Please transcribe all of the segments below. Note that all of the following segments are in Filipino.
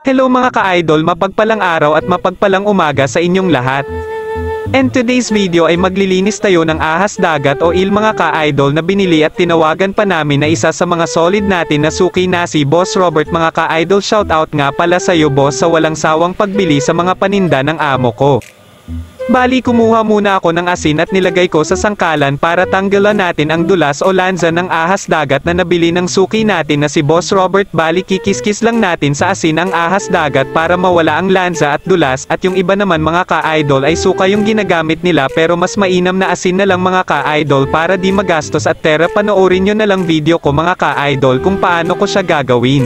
Hello mga ka-idol, mapagpalang araw at mapagpalang umaga sa inyong lahat. And today's video ay maglilinis tayo ng ahas dagat o eel mga ka-idol na binili at tinawagan pa namin na isa sa mga solid natin na suki na si Boss Robert mga ka-idol. Shoutout nga pala sa'yo boss sa walang sawang pagbili sa mga paninda ng amo ko. Bali kumuha muna ako ng asin at nilagay ko sa sangkalan para tanggalan natin ang dulas o lansa ng ahas dagat na nabili ng suki natin na si Boss Robert. Bali kikis-kis lang natin sa asin ang ahas dagat para mawala ang lansa at dulas, at yung iba naman mga ka-idol ay suka yung ginagamit nila, pero mas mainam na asin na lang mga ka-idol para di magastos. At tara, panoorin nyo na lang video ko mga ka-idol kung paano ko siya gagawin.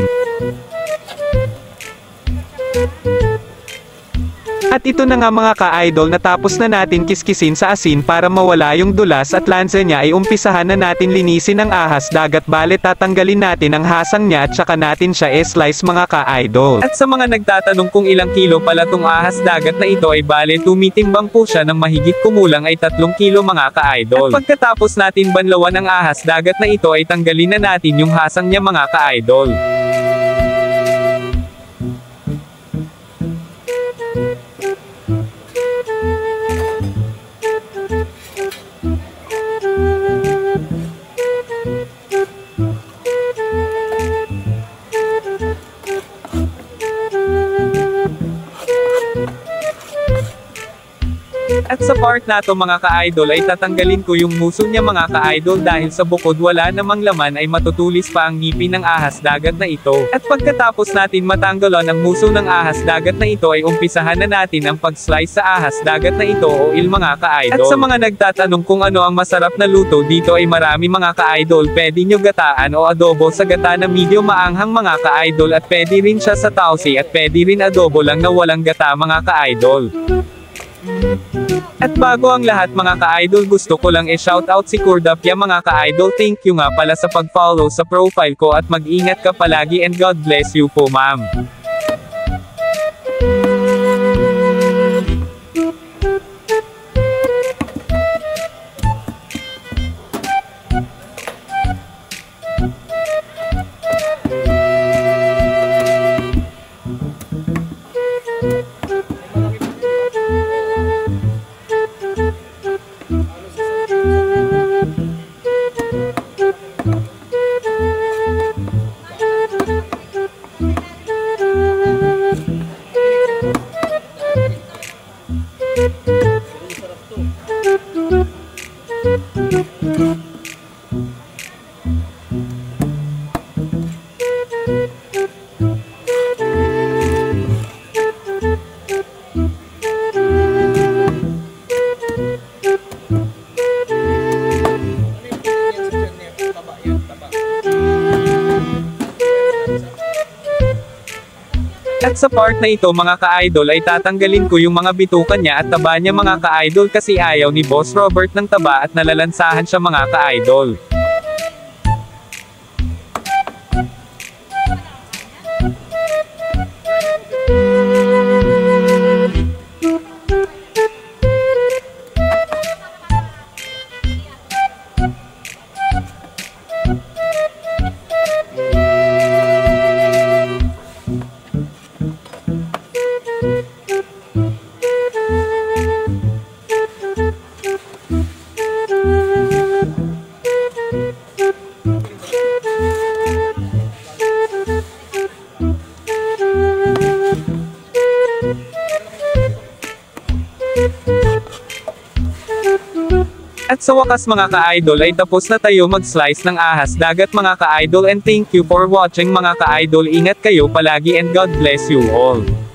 At ito na nga mga ka-idol, natapos na natin kiskisin sa asin para mawala yung dulas at lansa niya, ay umpisahan na natin linisin ang ahas dagat. Bale tatanggalin natin ang hasang niya at saka natin siya slice mga ka-idol. At sa mga nagtatanong kung ilang kilo pala tong ahas dagat na ito, ay bale tumitimbang po siya ng mahigit kumulang ay 3 kilo mga ka-idol. At pagkatapos natin banlawan ang ahas dagat na ito, ay tanggalin na natin yung hasang niya mga ka-idol. At sa part na to mga ka-idol ay tatanggalin ko yung muso niya mga ka-idol, dahil sa bukod wala namang laman ay matutulis pa ang ngipin ng ahas dagat na ito. At pagkatapos natin matanggalan ang muso ng ahas dagat na ito, ay umpisahan na natin ang pag-slice sa ahas dagat na ito o eel mga ka-idol. At sa mga nagtatanong kung ano ang masarap na luto dito, ay marami mga ka-idol. Pwede nyo gataan o adobo sa gata na medyo maanghang mga ka-idol, at pwede rin siya sa tausi, at pwede rin adobo lang na walang gata mga ka-idol. At bago ang lahat mga ka-idol, gusto ko lang i-shoutout si Kurdapya mga ka-idol. Thank you nga pala sa pag-follow sa profile ko, at mag-ingat ka palagi and God bless you po ma'am. At sa part na ito mga ka-idol ay tatanggalin ko yung mga bitukan niya at taba niya mga ka-idol, kasi ayaw ni Boss Robert ng taba at nalalansahan siya mga ka-idol. At sa wakas mga ka-idol ay tapos na tayo mag-slice ng ahas dagat mga ka-idol, and thank you for watching mga ka-idol. Ingat kayo palagi and God bless you all.